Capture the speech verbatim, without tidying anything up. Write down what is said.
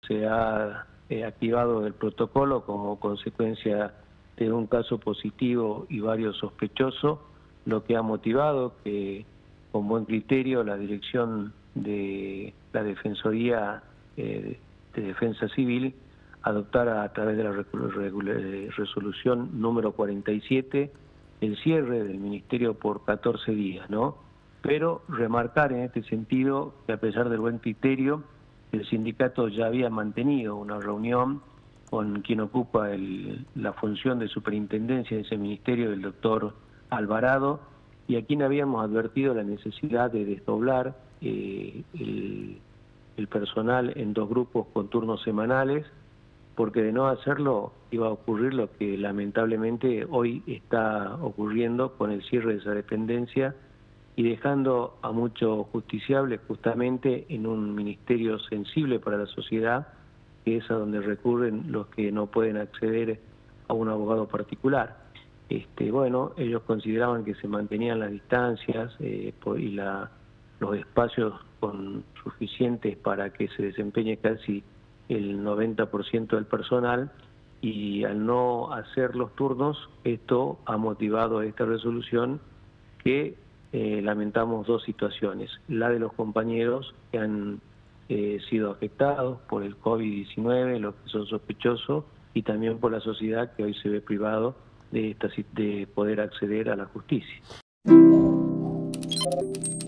Se ha eh, activado el protocolo como consecuencia de un caso positivo y varios sospechosos, lo que ha motivado que con buen criterio la dirección de la Defensoría eh, de Defensa Civil adoptara a través de la resolución número cuarenta y siete el cierre del Ministerio por catorce días, ¿no? Pero remarcar en este sentido que a pesar del buen criterio, el sindicato ya había mantenido una reunión con quien ocupa el, la función de superintendencia de ese ministerio, el doctor Alvarado, y a quien habíamos advertido la necesidad de desdoblar eh, el, el personal en dos grupos con turnos semanales, porque de no hacerlo iba a ocurrir lo que lamentablemente hoy está ocurriendo con el cierre de esa dependencia y dejando a muchos justiciables justamente en un ministerio sensible para la sociedad, que es a donde recurren los que no pueden acceder a un abogado particular. Este, bueno, ellos consideraban que se mantenían las distancias eh, y la, los espacios con, suficientes para que se desempeñe casi el noventa por ciento del personal, y al no hacer los turnos, esto ha motivado esta resolución que eh, lamentamos dos situaciones: la de los compañeros que han eh, sido afectados por el COVID diecinueve, los que son sospechosos, y también por la sociedad que hoy se ve privado de, esta, de poder acceder a la justicia.